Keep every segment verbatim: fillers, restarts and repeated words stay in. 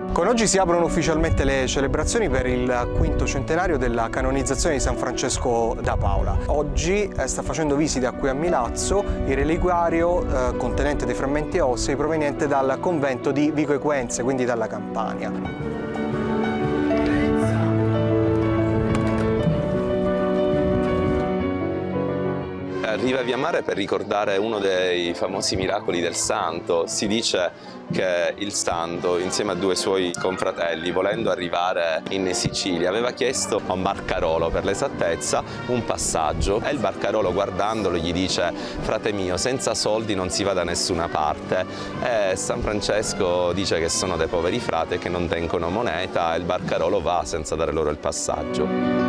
Con oggi si aprono ufficialmente le celebrazioni per il quinto centenario della canonizzazione di San Francesco da Paola. Oggi eh, sta facendo visita qui a Milazzo il reliquiario eh, contenente dei frammenti ossei proveniente dal convento di Vico Equense, quindi dalla Campania. Arriva via Mare per ricordare uno dei famosi miracoli del santo. Si dice che il santo, insieme a due suoi confratelli, volendo arrivare in Sicilia, aveva chiesto a un barcarolo, per l'esattezza, un passaggio, e il barcarolo, guardandolo, gli dice: frate mio, senza soldi non si va da nessuna parte. E San Francesco dice che sono dei poveri frati che non tengono moneta, e il barcarolo va senza dare loro il passaggio.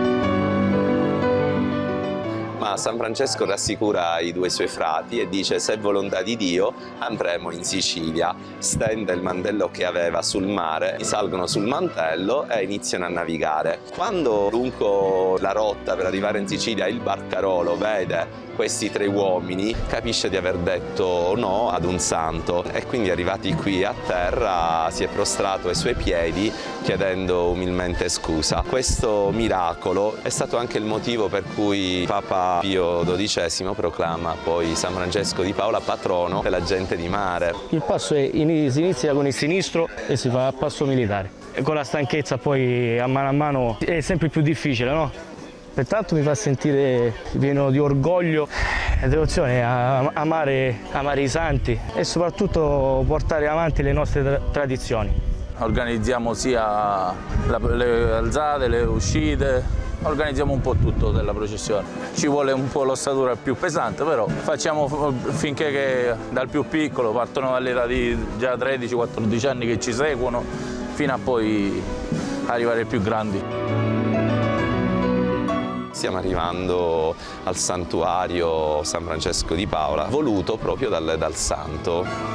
Ma San Francesco rassicura i due suoi frati e dice: se è volontà di Dio andremo in Sicilia. Stende il mantello che aveva sul mare, salgono sul mantello e iniziano a navigare. Quando lungo la rotta per arrivare in Sicilia il barcarolo vede questi tre uomini, capisce di aver detto no ad un santo, e quindi arrivati qui a terra si è prostrato ai suoi piedi chiedendo umilmente scusa. Questo miracolo è stato anche il motivo per cui Papa Pio dodicesimo proclama poi San Francesco di Paola patrono della gente di mare. Il passo è, in, si inizia con il sinistro e si fa a passo militare. E con la stanchezza poi a mano a mano è sempre più difficile, no? Pertanto mi fa sentire pieno di orgoglio e devozione a amare, amare i santi e soprattutto portare avanti le nostre tra tradizioni. Organizziamo sia le alzate, le uscite, organizziamo un po' tutto della processione. Ci vuole un po' l'ossatura più pesante, però facciamo finché che dal più piccolo, partono dall'età di già tredici quattordici anni che ci seguono, fino a poi arrivare ai più grandi. Stiamo arrivando al santuario San Francesco di Paola, voluto proprio dal, dal santo.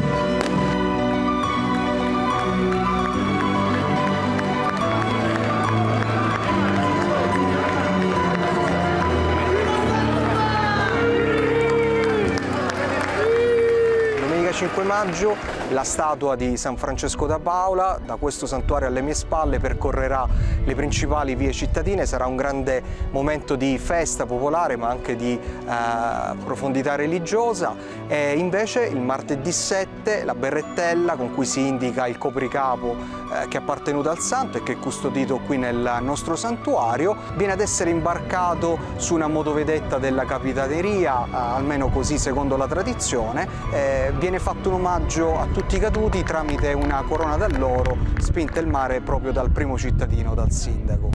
cinque maggio la statua di San Francesco da Paola, da questo santuario alle mie spalle, percorrerà le principali vie cittadine. Sarà un grande momento di festa popolare ma anche di eh, profondità religiosa. E invece il martedì sette la berrettella con cui si indica il copricapo eh, che è appartenuto al santo e che è custodito qui nel nostro santuario viene ad essere imbarcato su una motovedetta della Capitaneria, eh, almeno così secondo la tradizione. Eh, viene fatto un omaggio a tutti i caduti tramite una corona d'alloro spinta il mare proprio dal primo cittadino, dal sindaco.